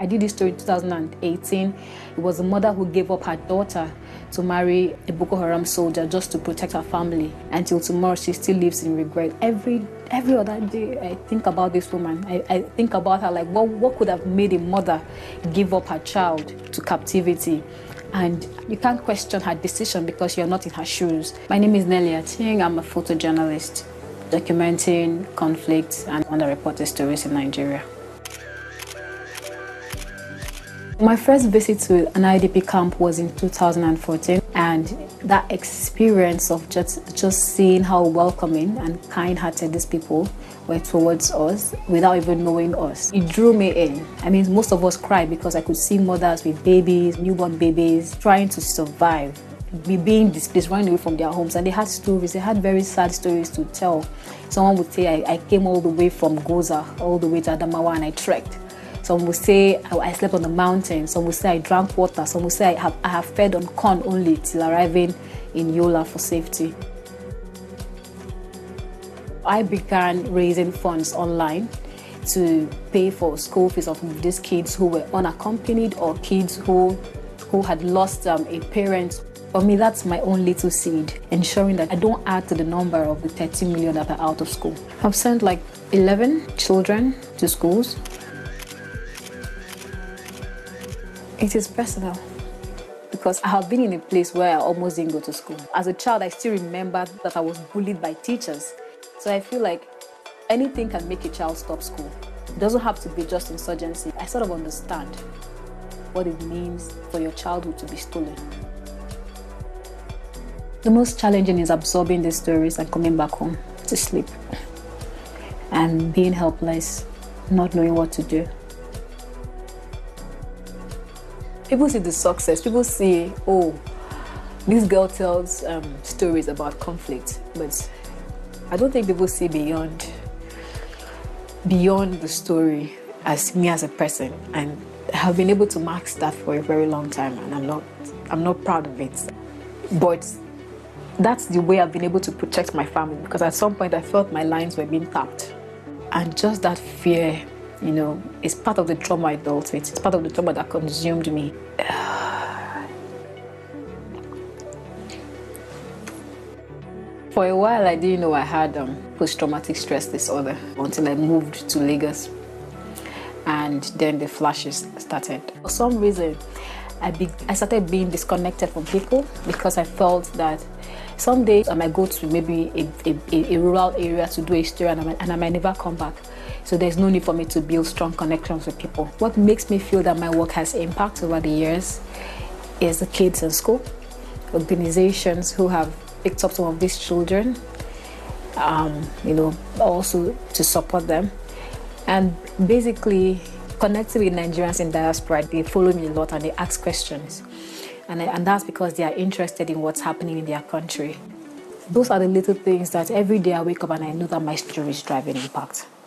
I did this story in 2018. It was a mother who gave up her daughter to marry a Boko Haram soldier just to protect her family. Until tomorrow, she still lives in regret. Every other day, I think about this woman. I think about her like, what could have made a mother give up her child to captivity? And you can't question her decision because you're not in her shoes. My name is Nelly Ating. I'm a photojournalist documenting conflicts and underreported stories in Nigeria. My first visit to an IDP camp was in 2014, and that experience of just seeing how welcoming and kind-hearted these people were towards us without even knowing us, it drew me in. I mean, most of us cried because I could see mothers with babies, newborn babies, trying to survive, being displaced, running away from their homes, and they had stories. They had very sad stories to tell. Someone would say, I came all the way from Goza, all the way to Adamawa, and I trekked. Some will say I slept on the mountain. Some will say I drank water. Some will say I have fed on corn only till arriving in Yola for safety. I began raising funds online to pay for school fees of these kids who were unaccompanied or kids who had lost a parent. For me, that's my own little seed, ensuring that I don't add to the number of the 30 million that are out of school. I've sent like 11 children to schools. It is personal because I have been in a place where I almost didn't go to school. As a child, I still remember that I was bullied by teachers. So I feel like anything can make a child stop school. It doesn't have to be just insurgency. I sort of understand what it means for your childhood to be stolen. The most challenging is absorbing these stories and coming back home to sleep and being helpless, not knowing what to do. People see the success. People see, oh, this girl tells stories about conflict, but I don't think people see beyond the story as me as a person. And I have been able to mask that for a very long time, and I'm not proud of it. But that's the way I've been able to protect my family, because at some point I felt my lines were being tapped, and just that fear, you know, it's part of the trauma I dealt with. It's part of the trauma that consumed me. For a while, I didn't know I had post-traumatic stress disorder until I moved to Lagos. And then the flashes started. For some reason, I started being disconnected from people because I felt that some days I might go to maybe a rural area to do a story and I might never come back. So there's no need for me to build strong connections with people. What makes me feel that my work has impact over the years is the kids in school, organizations who have picked up some of these children, you know, also to support them. And basically connecting with Nigerians in diaspora, they follow me a lot and they ask questions. And that's because they are interested in what's happening in their country. Those are the little things that every day I wake up and I know that my story is driving impact.